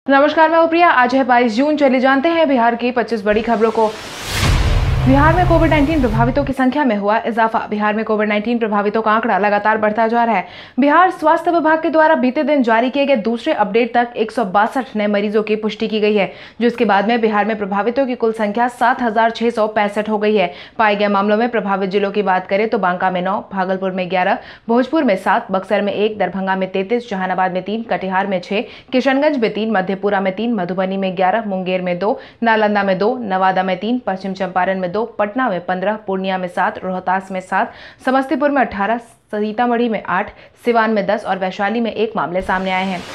नमस्कार, मैं उप्रिया। आज है 22 जून। चलिए जानते हैं बिहार की 25 बड़ी खबरों को। बिहार में कोविड-19 प्रभावितों की संख्या में हुआ इजाफा। बिहार में कोविड-19 प्रभावितों का आंकड़ा लगातार बढ़ता जा रहा है। बिहार स्वास्थ्य विभाग के द्वारा बीते दिन जारी किए गए दूसरे अपडेट तक 162 नए मरीजों की पुष्टि की गई है, जिसके बाद में बिहार में प्रभावितों की कुल संख्या 7,665 हो गई है। पाए गए मामलों में प्रभावित जिलों की बात करें तो बांका में 9, भागलपुर में 11, भोजपुर में 7, बक्सर में 1, दरभंगा में 33, जहानाबाद में 3, कटिहार में 6, किशनगंज में 3, मधेपुरा में 3, मधुबनी में 11, मुंगेर में 2, नालंदा में 2, नवादा में 3, पश्चिम चंपारण में 2, पटना में 15, पूर्णिया में 7, रोहतास में 7, समस्तीपुर में 18, सीतामढ़ी में 8, सिवान में 10 और वैशाली में 1 मामले सामने आए हैं।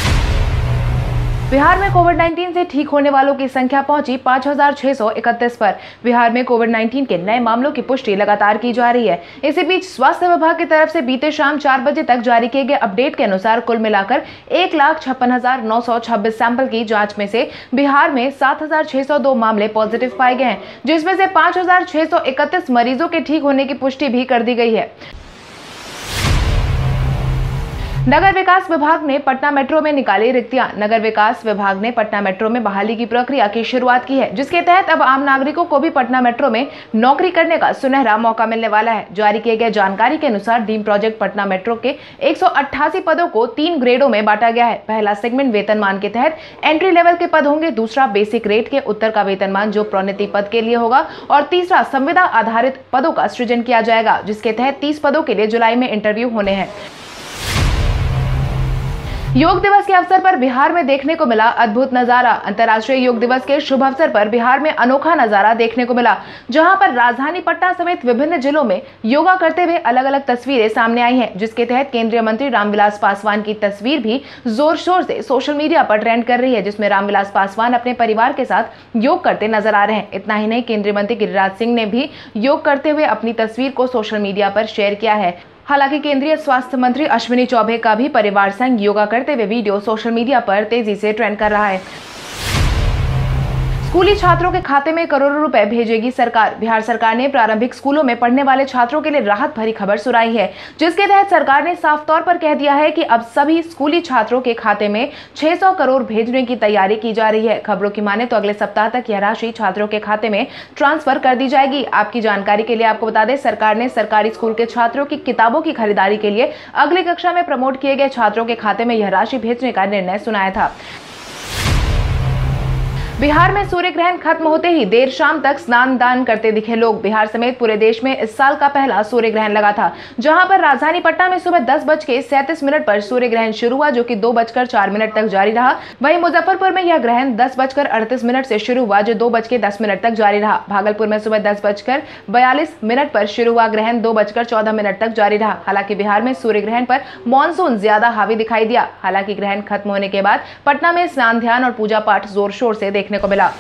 बिहार में कोविड-19 से ठीक होने वालों की संख्या पहुंची 5,631 पर। बिहार में कोविड-19 के नए मामलों की पुष्टि लगातार की जा रही है। इसी बीच स्वास्थ्य विभाग की तरफ से बीते शाम 4 बजे तक जारी किए गए अपडेट के अनुसार कुल मिलाकर 1,56,926 सैंपल की जांच में से बिहार में 7,602 मामले पॉजिटिव पाए गए हैं, जिसमें से 5,631 मरीजों के ठीक होने की पुष्टि भी कर दी गई है। नगर विकास विभाग ने पटना मेट्रो में निकाली रिक्तियां। नगर विकास विभाग ने पटना मेट्रो में बहाली की प्रक्रिया की शुरुआत की है, जिसके तहत अब आम नागरिकों को भी पटना मेट्रो में नौकरी करने का सुनहरा मौका मिलने वाला है। जारी किए गए जानकारी के अनुसार ड्रीम प्रोजेक्ट पटना मेट्रो के 188 पदों को 3 ग्रेडों में बांटा गया है। पहला सेगमेंट वेतनमान के तहत एंट्री लेवल के पद होंगे, दूसरा बेसिक रेट के उत्तर का वेतनमान जो प्रोन्नति पद के लिए होगा और तीसरा संविदा आधारित पदों का सृजन किया जाएगा, जिसके तहत 30 पदों के लिए जुलाई में इंटरव्यू होने हैं। योग दिवस के अवसर पर बिहार में देखने को मिला अद्भुत नजारा। अंतर्राष्ट्रीय योग दिवस के शुभ अवसर पर बिहार में अनोखा नजारा देखने को मिला, जहां पर राजधानी पटना समेत विभिन्न जिलों में योगा करते हुए अलग अलग तस्वीरें सामने आई हैं, जिसके तहत केंद्रीय मंत्री रामविलास पासवान की तस्वीर भी जोर शोर से सोशल मीडिया पर ट्रेंड कर रही है, जिसमें रामविलास पासवान अपने परिवार के साथ योग करते नजर आ रहे हैं। इतना ही नहीं, केंद्रीय मंत्री गिरिराज सिंह ने भी योग करते हुए अपनी तस्वीर को सोशल मीडिया पर शेयर किया है। हालांकि केंद्रीय स्वास्थ्य मंत्री अश्विनी चौबे का भी परिवार संग योगा करते हुए वीडियो सोशल मीडिया पर तेजी से ट्रेंड कर रहा है। स्कूली छात्रों के खाते में करोड़ों रुपए भेजेगी सरकार। बिहार सरकार ने प्रारंभिक स्कूलों में पढ़ने वाले छात्रों के लिए राहत भरी खबर सुनाई है, जिसके तहत सरकार ने साफ तौर पर कह दिया है कि अब सभी स्कूली छात्रों के खाते में 600 करोड़ भेजने की तैयारी की जा रही है। खबरों की माने तो अगले सप्ताह तक यह राशि छात्रों के खाते में ट्रांसफर कर दी जाएगी। आपकी जानकारी के लिए आपको बता दें, सरकार ने सरकारी स्कूल के छात्रों की किताबों की खरीदारी के लिए अगली कक्षा में प्रमोट किए गए छात्रों के खाते में यह राशि भेजने का निर्णय सुनाया था। बिहार में सूर्य ग्रहण खत्म होते ही देर शाम तक स्नान दान करते दिखे लोग। बिहार समेत पूरे देश में इस साल का पहला सूर्य ग्रहण लगा था, जहां पर राजधानी पटना में सुबह 10:37 पर सूर्य ग्रहण शुरू हुआ, जो कि 2:04 तक जारी रहा। वहीं मुजफ्फरपुर में यह ग्रहण 10:38 से शुरू हुआ, जो 2:10 तक जारी रहा। भागलपुर में सुबह 10:42 पर शुरू हुआ ग्रहण 2:14 तक जारी रहा। हालांकि बिहार में सूर्य ग्रहण पर मानसून ज्यादा हावी दिखाई दिया। हालांकि ग्रहण खत्म होने के बाद पटना में स्नान, ध्यान और पूजा पाठ जोर शोर से देखने को मिला।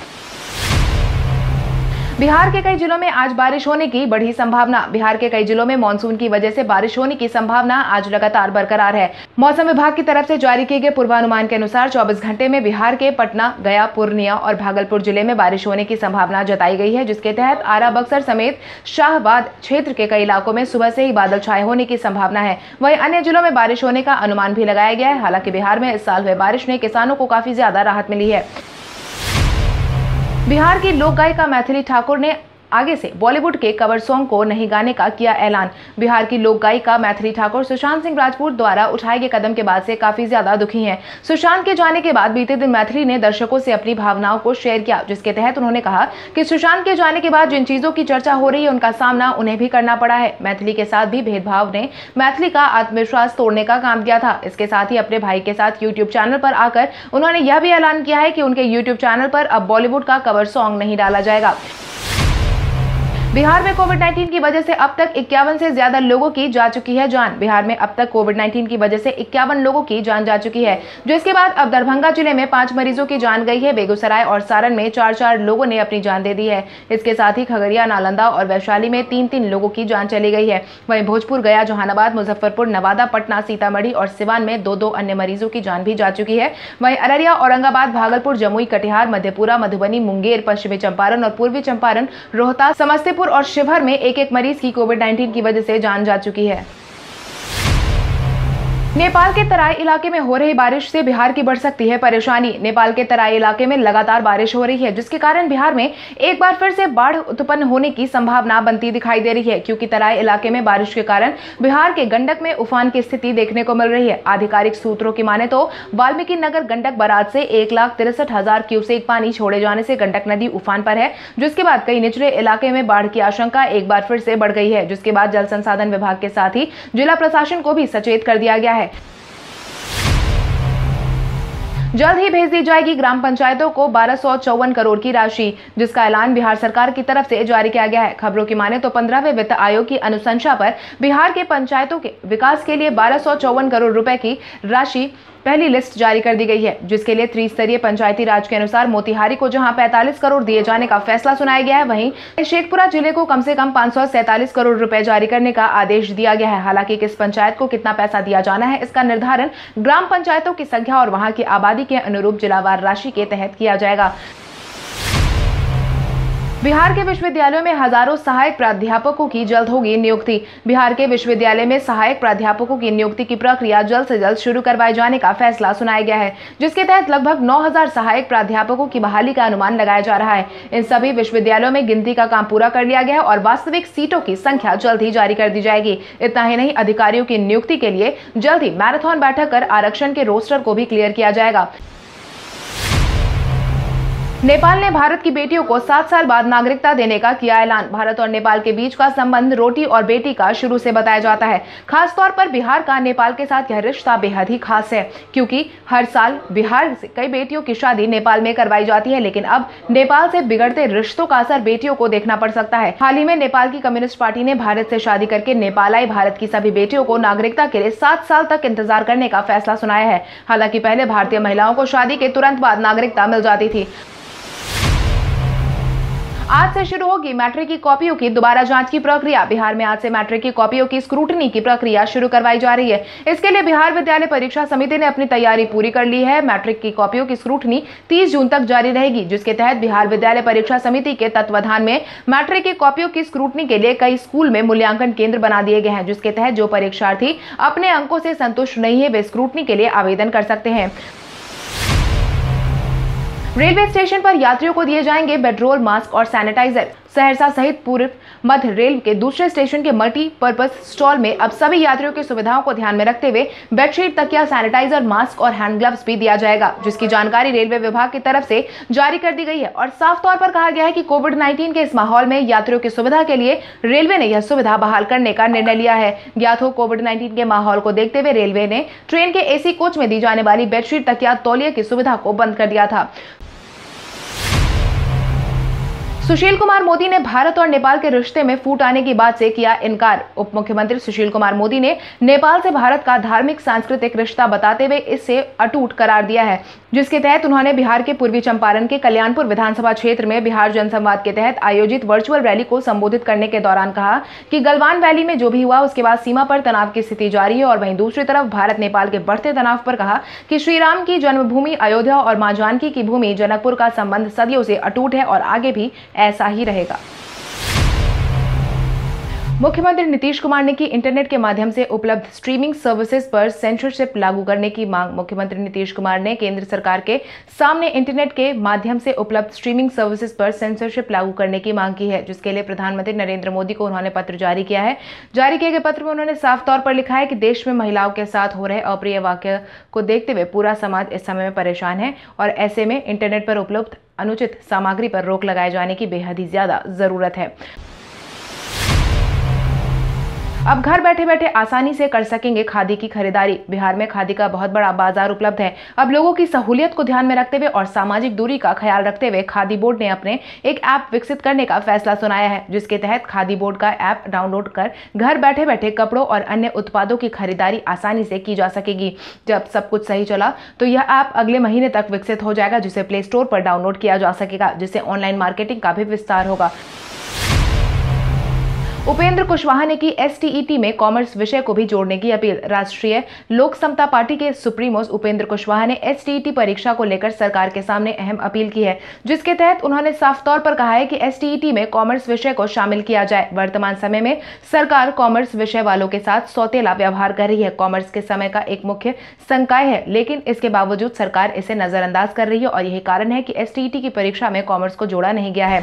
बिहार के कई जिलों में आज बारिश होने की बढ़ी संभावना। बिहार के कई जिलों में मानसून की वजह से बारिश होने की संभावना आज लगातार बरकरार है। मौसम विभाग की तरफ से जारी किए गए पूर्वानुमान के अनुसार 24 घंटे में बिहार के पटना, गया, पूर्णिया और भागलपुर जिले में बारिश होने की संभावना जताई गई है, जिसके तहत आरा, बक्सर समेत शाहबाद क्षेत्र के कई इलाकों में सुबह से ही बादल छाए होने की संभावना है। वहीं अन्य जिलों में बारिश होने का अनुमान भी लगाया गया है। हालांकि बिहार में इस साल हुए बारिश ने किसानों को काफी ज्यादा राहत मिली है। बिहार की लोक गायिका मैथिली ठाकुर ने आगे से बॉलीवुड के कवर सॉन्ग को नहीं गाने का किया ऐलान। बिहार की लोक गायिका मैथिली ठाकुर सुशांत सिंह राजपूत द्वारा उठाए गए कदम के बाद से काफी ज्यादा दुखी हैं। सुशांत के जाने के बाद बीते दिन मैथिली ने दर्शकों से अपनी भावनाओं को शेयर किया, जिसके तहत उन्होंने कहा कि सुशांत के जाने के बाद जिन चीजों की चर्चा हो रही है उनका सामना उन्हें भी करना पड़ा है। मैथिली के साथ भी भेदभाव ने मैथिली का आत्मविश्वास तोड़ने का काम किया था। इसके साथ ही अपने भाई के साथ यूट्यूब चैनल पर आकर उन्होंने यह भी ऐलान किया है कि उनके यूट्यूब चैनल पर अब बॉलीवुड का कवर सॉन्ग नहीं डाला जाएगा। बिहार में कोविड-19 की वजह से अब तक 51 से ज्यादा लोगों की जा चुकी है जान। बिहार में अब तक कोविड-19 की वजह से 51 लोगों की जान जा चुकी है, जिसके बाद अब दरभंगा जिले में 5 मरीजों की जान गई है। बेगूसराय और सारण में 4 लोगों ने अपनी जान दे दी है। इसके साथ ही खगड़िया, नालंदा और वैशाली में 3 लोगों की जान चली गई है। वहीं भोजपुर, गया, जहानाबाद, मुजफ्फरपुर, नवादा, पटना, सीतामढ़ी और सिवान में 2 अन्य मरीजों की जान भी जा चुकी है। वहीं अररिया, औरंगाबाद, भागलपुर, जमुई, कटिहार, मधेपुरा, मधुबनी, मुंगेर, पश्चिमी चंपारण और पूर्वी चंपारण, रोहतास, समस्तीपुर और शिवहर में एक मरीज की कोविड-19 की वजह से जान जा चुकी है। नेपाल के तराई इलाके में हो रही बारिश से बिहार की बढ़ सकती है परेशानी। नेपाल के तराई इलाके में लगातार बारिश हो रही है, जिसके कारण बिहार में एक बार फिर से बाढ़ उत्पन्न होने की संभावना बनती दिखाई दे रही है, क्योंकि तराई इलाके में बारिश के कारण बिहार के गंडक में उफान की स्थिति देखने को मिल रही है। आधिकारिक सूत्रों की माने तो वाल्मीकि नगर गंडक बराज से 1,63,000 क्यूसेक पानी छोड़े जाने से गंडक नदी उफान पर है, जिसके बाद कई निचले इलाके में बाढ़ की आशंका एक बार फिर से बढ़ गई है, जिसके बाद जल संसाधन विभाग के साथ ही जिला प्रशासन को भी सचेत कर दिया गया है। जल्द ही भेज दी जाएगी ग्राम पंचायतों को 1254 करोड़ की राशि, जिसका ऐलान बिहार सरकार की तरफ से जारी किया गया है। खबरों की माने तो 15वें वित्त आयोग की अनुशंसा पर बिहार के पंचायतों के विकास के लिए 1254 करोड़ रुपए की राशि पहली लिस्ट जारी कर दी गई है, जिसके लिए त्रिस्तरीय पंचायती राज के अनुसार मोतिहारी को जहां 45 करोड़ दिए जाने का फैसला सुनाया गया है, वहीं शेखपुरा जिले को कम से कम 547 करोड़ रुपए जारी करने का आदेश दिया गया है। हालांकि किस पंचायत को कितना पैसा दिया जाना है, इसका निर्धारण ग्राम पंचायतों की संख्या और वहां की आबादी के अनुरूप जिलावार राशि के तहत किया जाएगा। बिहार के विश्वविद्यालयों में हजारों सहायक प्राध्यापकों की जल्द होगी नियुक्ति। बिहार के विश्वविद्यालय में सहायक प्राध्यापकों की नियुक्ति की प्रक्रिया जल्द से जल्द शुरू करवाए जाने का फैसला सुनाया गया है, जिसके तहत लगभग 9,000 सहायक प्राध्यापकों की बहाली का अनुमान लगाया जा रहा है। इन सभी विश्वविद्यालयों में गिनती का काम पूरा कर लिया गया है और वास्तविक सीटों की संख्या जल्द ही जारी कर दी जाएगी। इतना ही नहीं, अधिकारियों की नियुक्ति के लिए जल्द ही मैराथन बैठक कर आरक्षण के रोस्टर को भी क्लियर किया जाएगा। नेपाल ने भारत की बेटियों को 7 साल बाद नागरिकता देने का किया ऐलान। भारत और नेपाल के बीच का संबंध रोटी और बेटी का शुरू से बताया जाता है। खासतौर पर बिहार का नेपाल के साथ यह रिश्ता बेहद ही खास है, क्योंकि हर साल बिहार से कई बेटियों की शादी नेपाल में करवाई जाती है, लेकिन अब नेपाल से बिगड़ते रिश्तों का असर बेटियों को देखना पड़ सकता है। हाल ही में नेपाल की कम्युनिस्ट पार्टी ने भारत से शादी करके नेपाल आई भारत की सभी बेटियों को नागरिकता के लिए 7 साल तक इंतजार करने का फैसला सुनाया है। हालांकि पहले भारतीय महिलाओं को शादी के तुरंत बाद नागरिकता मिल जाती थी। आज से शुरू होगी मैट्रिक की कॉपियों की दोबारा जांच की प्रक्रिया। बिहार में आज से मैट्रिक की कॉपियों की स्क्रूटनी की प्रक्रिया शुरू करवाई जा रही है। इसके लिए बिहार विद्यालय परीक्षा समिति ने अपनी तैयारी पूरी कर ली है। मैट्रिक की कॉपियों की स्क्रूटनी 30 जून तक जारी रहेगी, जिसके तहत बिहार विद्यालय परीक्षा समिति के तत्वाधान में मैट्रिक की कॉपियों की स्क्रूटनी के लिए कई स्कूल में मूल्यांकन केंद्र बना दिए गए हैं, जिसके तहत जो परीक्षार्थी अपने अंकों से संतुष्ट नहीं है वे स्क्रूटनी के लिए आवेदन कर सकते हैं। रेलवे स्टेशन पर यात्रियों को दिए जाएंगे पेट्रोल, मास्क और सैनिटाइजर। सहरसा सहित पूर्व मध्य रेल के दूसरे स्टेशन के मल्टीपर्पज स्टॉल में अब सभी यात्रियों की सुविधाओं को ध्यान में रखते हुए बेडशीट, तकिया, सैनिटाइजर, मास्क और हैंड ग्लव्स भी दिया जाएगा, जिसकी जानकारी रेलवे विभाग की तरफ से जारी कर दी गई है। और साफ तौर पर कहा गया है कि कोविड-19 के इस माहौल में यात्रियों की सुविधा के लिए रेलवे ने यह सुविधा बहाल करने का निर्णय लिया है। ज्ञात हो, कोविड-19 के माहौल को देखते हुए रेलवे ने ट्रेन के एसी कोच में दी जाने वाली बेडशीट, तकिया, तौलिया की सुविधा को बंद कर दिया था। सुशील कुमार मोदी ने भारत और नेपाल के रिश्ते में फूट आने की बात से किया इनकार। उप मुख्यमंत्री सुशील कुमार मोदी ने नेपाल से भारत का धार्मिक सांस्कृतिक रिश्ता बताते हुए इससे अटूट करार दिया है, जिसके तहत उन्होंने बिहार के पूर्वी चंपारण के कल्याणपुर विधानसभा क्षेत्र में बिहार जनसंवाद के तहत आयोजित वर्चुअल रैली को संबोधित करने के दौरान कहा कि गलवान वैली में जो भी हुआ उसके बाद सीमा पर तनाव की स्थिति जारी है। और वहीं दूसरी तरफ भारत नेपाल के बढ़ते तनाव पर कहा कि श्री राम की जन्मभूमि अयोध्या और मां जानकी की भूमि जनकपुर का संबंध सदियों से अटूट है और आगे भी ऐसा ही रहेगा। मुख्यमंत्री नीतीश कुमार ने की इंटरनेट के माध्यम से उपलब्ध स्ट्रीमिंग सर्विसेज पर सेंसरशिप लागू करने की मांग। मुख्यमंत्री नीतीश कुमार ने केंद्र सरकार के सामने इंटरनेट के माध्यम से उपलब्ध स्ट्रीमिंग सर्विसेज पर सेंसरशिप लागू करने की मांग की है, जिसके लिए प्रधानमंत्री नरेंद्र मोदी को उन्होंने पत्र जारी किया है। जारी किए गए पत्र में उन्होंने साफ तौर पर लिखा है कि देश में महिलाओं के साथ हो रहे अप्रिय वाकये को देखते हुए पूरा समाज इस समय में परेशान है और ऐसे में इंटरनेट पर उपलब्ध अनुचित सामग्री पर रोक लगाए जाने की बेहद ही ज्यादा जरूरत है। अब घर बैठे बैठे आसानी से कर सकेंगे खादी की खरीदारी। बिहार में खादी का बहुत बड़ा बाजार उपलब्ध है। अब लोगों की सहूलियत को ध्यान में रखते हुए और सामाजिक दूरी का ख्याल रखते हुए खादी बोर्ड ने अपने एक ऐप विकसित करने का फैसला सुनाया है, जिसके तहत खादी बोर्ड का ऐप डाउनलोड कर घर बैठे बैठे कपड़ों और अन्य उत्पादों की खरीदारी आसानी से की जा सकेगी। जब सब कुछ सही चला तो यह ऐप अगले महीने तक विकसित हो जाएगा, जिसे प्ले स्टोर पर डाउनलोड किया जा सकेगा, जिससे ऑनलाइन मार्केटिंग का भी विस्तार होगा। उपेंद्र कुशवाहा ने की STET में कॉमर्स विषय को भी जोड़ने की अपील। राष्ट्रीय लोक समता पार्टी के सुप्रीमो उपेंद्र कुशवाहा ने STET परीक्षा को लेकर सरकार के सामने अहम अपील की है, जिसके तहत उन्होंने साफ तौर पर कहा है कि STET में कॉमर्स विषय को शामिल किया जाए। वर्तमान समय में सरकार कॉमर्स विषय वालों के साथ सौतेला व्यवहार कर रही है। कॉमर्स के समय का एक मुख्य संकाय है, लेकिन इसके बावजूद सरकार इसे नजरअंदाज कर रही है और यही कारण है कि STET की परीक्षा में कॉमर्स को जोड़ा नहीं गया है।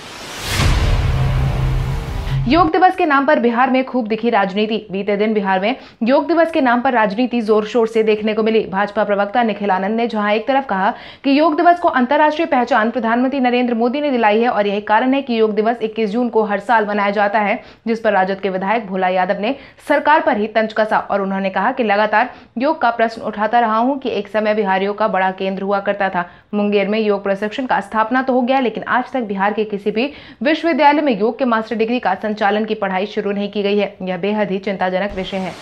योग दिवस के नाम पर बिहार में खूब दिखी राजनीति। बीते दिन बिहार में योग दिवस के नाम पर राजनीति जोर शोर से देखने को मिली। भाजपा प्रवक्ता निखिल आनंद ने जहां एक तरफ कहा कि योग दिवस को अंतर्राष्ट्रीय पहचान प्रधानमंत्री नरेंद्र मोदी ने दिलाई है और यही कारण है कि योग दिवस 21 जून को हर साल मनाया जाता है, जिस पर राजद के विधायक भोला यादव ने सरकार पर ही तंज कसा और उन्होंने कहा कि लगातार योग का प्रश्न उठाता रहा हूं कि एक समय बिहारियों का बड़ा केंद्र हुआ करता था। मुंगेर में योग प्रशिक्षण का स्थापना तो हो गया, लेकिन आज तक बिहार के किसी भी विश्वविद्यालय में योग के मास्टर डिग्री का संचालन की पढ़ाई शुरू नहीं की गई है। यह बेहद ही चिंताजनक विषय है।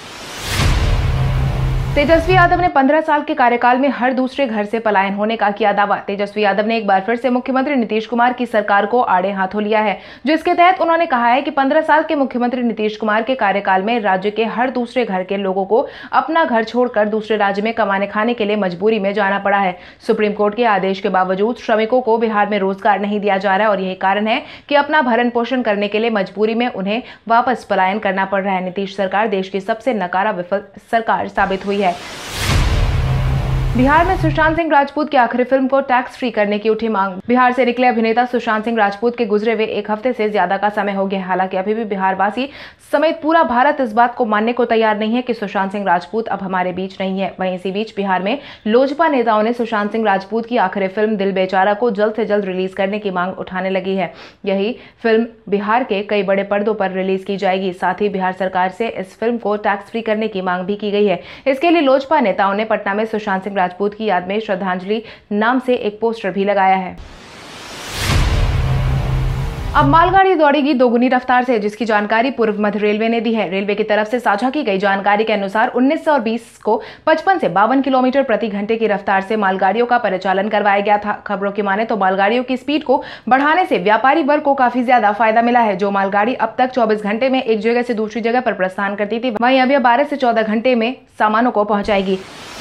तेजस्वी यादव ने 15 साल के कार्यकाल में हर दूसरे घर से पलायन होने का किया दावा। तेजस्वी यादव ने एक बार फिर से मुख्यमंत्री नीतीश कुमार की सरकार को आड़े हाथों लिया है, जिसके तहत उन्होंने कहा है कि 15 साल के मुख्यमंत्री नीतीश कुमार के कार्यकाल में राज्य के हर दूसरे घर के लोगों को अपना घर छोड़कर दूसरे राज्य में कमाने खाने के लिए मजबूरी में जाना पड़ा है। सुप्रीम कोर्ट के आदेश के बावजूद श्रमिकों को बिहार में रोजगार नहीं दिया जा रहा है और यही कारण है कि अपना भरण पोषण करने के लिए मजबूरी में उन्हें वापस पलायन करना पड़ रहा है। नीतीश सरकार देश की सबसे नकारा विफल सरकार साबित हुई है। बिहार में सुशांत सिंह राजपूत की आखिरी फिल्म को टैक्स फ्री करने की उठी मांग। बिहार से निकले अभिनेता सुशांत सिंह राजपूत के गुजरे हुए एक हफ्ते से ज्यादा का समय हो गया। हालांकि अभी भी बिहारवासी समेत पूरा भारत इस बात को मानने को तैयार नहीं है कि सुशांत सिंह राजपूत अब हमारे बीच नहीं है। वहीं इसी बीच बिहार में लोजपा नेताओं ने सुशांत सिंह राजपूत की आखिरी फिल्म दिल बेचारा को जल्द से जल्द रिलीज करने की मांग उठाने लगी है। यही फिल्म बिहार के कई बड़े पर्दों पर रिलीज की जाएगी। साथ ही बिहार सरकार से इस फिल्म को टैक्स फ्री करने की मांग भी की गई है। इसके लिए लोजपा नेताओं ने पटना में सुशांत सिंह राजपूत की याद में श्रद्धांजलि नाम से एक पोस्टर भी लगाया है। अब मालगाड़ी दौड़ेगी दोगुनी रफ्तार से, जिसकी जानकारी पूर्व मध्य रेलवे ने दी है। रेलवे की तरफ से साझा की गई जानकारी के अनुसार 1920 को 55 से 52 किलोमीटर प्रति घंटे की रफ्तार से मालगाड़ियों का परिचालन करवाया गया था। खबरों की माने तो मालगाड़ियों की स्पीड को बढ़ाने से व्यापारी वर्ग को काफी ज्यादा फायदा मिला है। जो मालगाड़ी अब तक 24 घंटे में एक जगह से दूसरी जगह पर प्रस्थान करती थी, वहीं अब यह 12 से 14 घंटे में सामानों को पहुंचाएगी।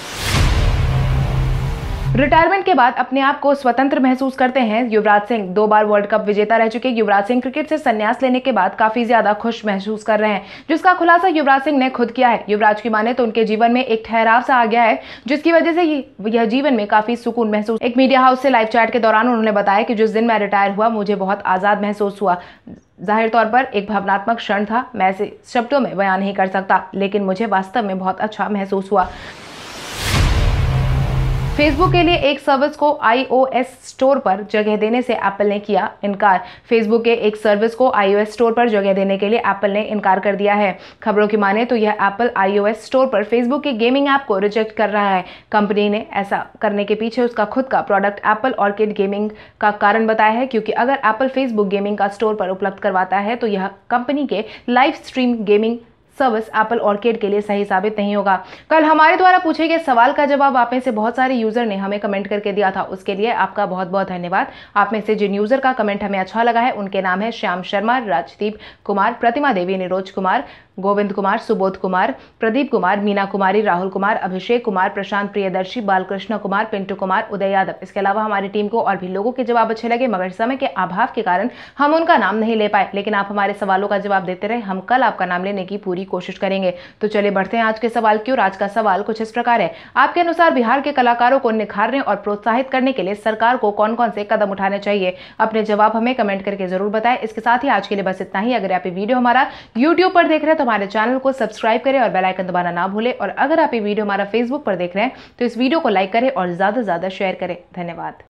रिटायरमेंट के बाद अपने आप को स्वतंत्र महसूस करते हैं युवराज सिंह। 2 बार वर्ल्ड कप विजेता रह चुके युवराज सिंह क्रिकेट से संन्यास लेने के बाद काफी ज्यादा खुश महसूस कर रहे हैं, जिसका खुलासा युवराज सिंह ने खुद किया है। युवराज की माने तो उनके जीवन में एक ठहराव सा आ गया है, जिसकी वजह से यह जीवन में काफी सुकून महसूस। एक मीडिया हाउस से लाइव चैट के दौरान उन्होंने बताया कि जिस दिन मैं रिटायर हुआ मुझे बहुत आजाद महसूस हुआ। जाहिर तौर पर एक भावनात्मक क्षण था, मैं इसे शब्दों में बयान नहीं कर सकता, लेकिन मुझे वास्तव में बहुत अच्छा महसूस हुआ। फेसबुक के लिए एक सर्विस को iOS स्टोर पर जगह देने से एप्पल ने किया इनकार। फेसबुक के एक सर्विस को iOS स्टोर पर जगह देने के लिए एप्पल ने इनकार कर दिया है। खबरों की माने तो यह एप्पल iOS स्टोर पर फेसबुक के गेमिंग ऐप को रिजेक्ट कर रहा है। कंपनी ने ऐसा करने के पीछे उसका खुद का प्रोडक्ट एप्पल ऑर्किड गेमिंग का कारण बताया है, क्योंकि अगर एप्पल फेसबुक गेमिंग का स्टोर पर उपलब्ध करवाता है तो यह कंपनी के live stream gaming service Apple Arcade के लिए सही साबित नहीं होगा। कल हमारे द्वारा पूछे गए सवाल का जवाब आप में से बहुत सारे यूजर ने हमें कमेंट करके दिया था, उसके लिए आपका बहुत बहुत धन्यवाद। आप में से जिन यूजर का कमेंट हमें अच्छा लगा है उनके नाम है श्याम शर्मा, राजदीप कुमार, प्रतिमा देवी, निरोज कुमार, गोविंद कुमार, सुबोध कुमार, प्रदीप कुमार, मीना कुमारी, राहुल कुमार, अभिषेक कुमार, प्रशांत प्रियदर्शी, बालकृष्ण कुमार, पिंटू कुमार, उदय यादव। इसके अलावा हमारी टीम को और भी लोगों के जवाब अच्छे लगे, मगर समय के अभाव के कारण हम उनका नाम नहीं ले पाए, लेकिन आप हमारे सवालों का जवाब देते रहे। हम कल आपका नाम लेने की पूरी कोशिश करेंगे। तो चलिए बढ़ते हैं आज के सवाल की ओर। आज का सवाल कुछ इस प्रकार है, आपके अनुसार बिहार के कलाकारों को निखारने और प्रोत्साहित करने के लिए सरकार को कौन कौन से कदम उठाने चाहिए? अपने जवाब हमें कमेंट करके जरूर बताएं। इसके साथ ही आज के लिए बस इतना ही। अगर आप ये वीडियो हमारा YouTube पर देख रहे हैं तो हमारे चैनल को सब्सक्राइब करें और बेल आइकन दबाना ना भूलें। और अगर आप ये वीडियो हमारा Facebook पर देख रहे हैं तो इस वीडियो को लाइक करें और ज्यादा से ज्यादा शेयर करें। धन्यवाद।